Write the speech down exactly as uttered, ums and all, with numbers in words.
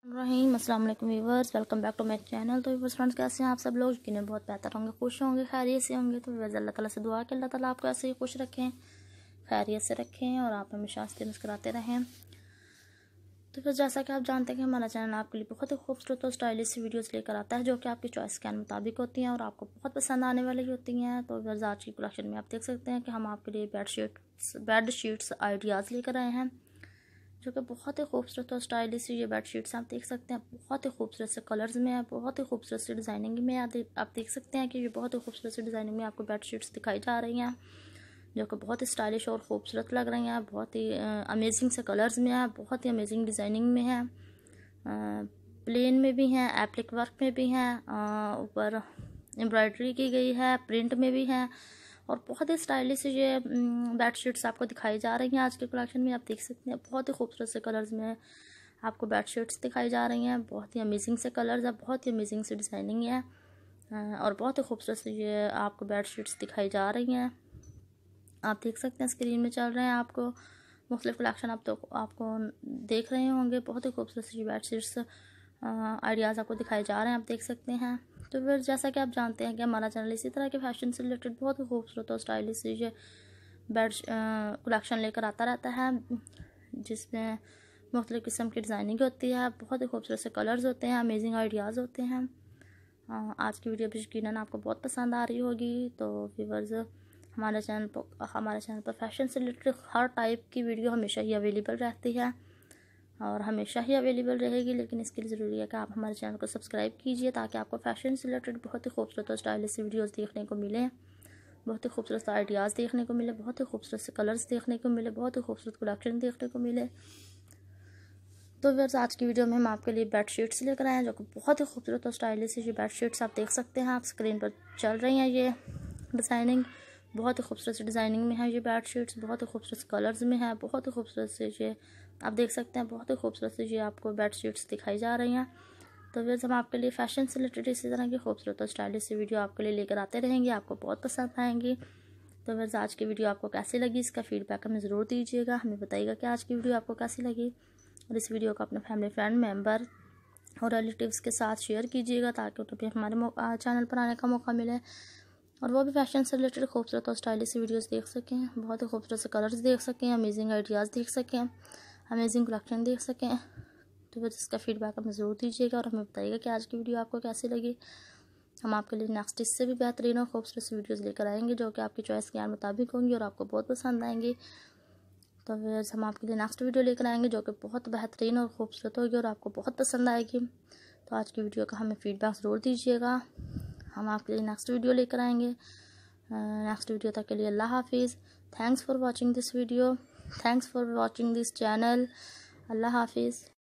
रहीम अस्सलाम वालेकुम viewers, welcome back to my channel. तो व्यूवर्स फ्रेंड्स, कैसे हैं आप सब लोग? यकीनन बहुत बेहतर होंगे, खुश होंगे, खैरियत से होंगे। तो व्यूवर्स अल्लाह ताला से दुआ कि अल्लाह ताला आपको ऐसे ही खुश रखें, खैरियत से रखें और आप हमेशा हंसते मुस्कुराते रहें। तो फिर जैसा कि आप जानते हैं कि हमारा चैनल आपके लिए बहुत ही खूबसूरत और स्टाइलिश वीडियोस लेकर आता है, जो कि आपकी चॉइस के मुताबिक होती हैं और आपको बहुत पसंद आने वाली होती हैं। तो व्यूवर्स आज की कलेक्शन में आप देख सकते हैं कि हम आपके लिए bed sheets bed sheets ideas लेकर आए हैं, जो कि बहुत ही खूबसूरत और स्टाइलिश ये बेड शीट्स आप देख सकते हैं। बहुत ही खूबसूरत से कलर्स में है, बहुत ही खूबसूरत सी डिज़ाइनिंग में आप आप देख सकते हैं कि ये बहुत ही खूबसूरत सी डिज़ाइनिंग में आपको बेड शीट्स दिखाई जा रही हैं, जो कि बहुत ही स्टाइलिश और ख़ूबसूरत लग रही हैं। बहुत ही अमेजिंग से कलर्स में है, बहुत ही अमेजिंग डिज़ाइनिंग में है, प्लेन में भी हैं, एप्लिक वर्क में भी हैं, ऊपर एम्ब्रॉयडरी की गई है, प्रिंट में भी हैं और बहुत ही स्टाइलिश ये बेड शीट्स आपको दिखाई जा रही हैं। आज के कलेक्शन में आप देख सकते हैं बहुत ही खूबसूरत से कलर्स में आपको बेड शीट्स दिखाई जा रही हैं। बहुत ही अमेजिंग से कलर्स है, बहुत ही अमेजिंग से डिज़ाइनिंग है और बहुत ही खूबसूरत से ये आपको बेड शीट्स दिखाई जा रही हैं। आप देख सकते हैं स्क्रीन में चल रहे हैं आपको मुख्तलिफ कलेक्शन आप तो आपको देख रहे होंगे। बहुत ही खूबसूरत सी बेड शीट्स आइडियाज़ आपको दिखाए जा रहे हैं, आप देख सकते हैं। तो फिर जैसा कि आप जानते हैं कि हमारा चैनल इसी तरह के फैशन से रिलेटेड बहुत ही खूबसूरत और स्टाइलिश ये बेड कलेक्शन लेकर आता रहता है, जिसमें मुख्तलिफ़ किस्म की डिज़ाइनिंग होती है, बहुत ही खूबसूरत से कलर्स होते हैं, अमेजिंग आइडियाज़ होते हैं। आज की वीडियो भी यकीनन आपको बहुत पसंद आ रही होगी। तो व्यूअर्स हमारे चैनल पर हमारे चैनल पर फैशन से रिलेटेड हर टाइप की वीडियो हमेशा ही अवेलेबल रहती है और हमेशा ही अवेलेबल रहेगी, लेकिन इसके लिए ज़रूरी है कि आप हमारे चैनल को सब्सक्राइब कीजिए, ताकि आपको फैशन से रिलेटेड बहुत ही खूबसूरत और स्टाइलिश वीडियोस देखने को मिले, बहुत ही खूबसूरत आइडियाज़ देखने को मिले, बहुत ही खूबसूरत से कलर्स देखने को मिले, बहुत ही खूबसूरत कलेक्शन देखने को मिले। तो व्यूअर्स आज की वीडियो में हम आपके लिए बेड शीट्स लेकर आए हैं, जो कि बहुत ही खूबसूरत और स्टाइलिश ये बेड शीट्स आप देख सकते हैं। आप स्क्रीन पर चल रही हैं ये डिज़ाइनिंग, बहुत ही खूबसूरत सी डिज़ाइनिंग में है ये बेड शीट्स, बहुत ही खूबसूरत कलर्स में है, बहुत ही खूबसूरत से ये आप देख सकते हैं, बहुत ही खूबसूरत से ये आपको बेड शीट्स दिखाई जा रही हैं। तो व्यूअर्स हम आपके लिए फैशन से रिलेटेड इसी तरह की खूबसूरत और स्टाइलिश सी वीडियो आपके लिए लेकर आते रहेंगे, आपको बहुत पसंद आएंगी। तो व्यूअर्स आज की वीडियो आपको कैसी लगी, इसका फीडबैक हमें ज़रूर दीजिएगा, हमें बताइएगा कि आज की वीडियो आपको कैसी लगी और इस वीडियो को अपने फैमिली फ्रेंड मेम्बर और रिलेटिव्स के साथ शेयर कीजिएगा, ताकि उन्हें भी हमारे चैनल पर आने का मौका मिले और वो भी फैशन से रिलेटेड खूबसूरत और स्टाइलिश वीडियोस देख सकें, बहुत ही खूबसूरत से कलर्स देख सकें, अमेजिंग आइडियाज़ देख सकें, अमेजिंग कलेक्शन देख सकें। तो बस इसका फीडबैक हमें ज़रूर दीजिएगा और हमें बताइएगा कि आज की वीडियो आपको कैसी लगी। हम आपके लिए नेक्स्ट इससे भी बेहतरीन और खूबसूरत सी वीडियोस लेकर आएंगे, जो कि आपकी चॉइस के मुताबिक होंगी और आपको बहुत पसंद आएंगी। तो फिर हम आपके लिए नेक्स्ट वीडियो लेकर आएंगे, जो कि बहुत बेहतरीन और खूबसूरत होगी और आपको बहुत पसंद आएगी। तो आज की वीडियो का हमें फीडबैक ज़रूर दीजिएगा, हम आपके लिए नेक्स्ट वीडियो लेकर आएंगे। नेक्स्ट वीडियो तक के लिए अल्लाह हाफिज़। Thanks for watching this video, thanks for watching this channel. अल्लाह हाफिज़।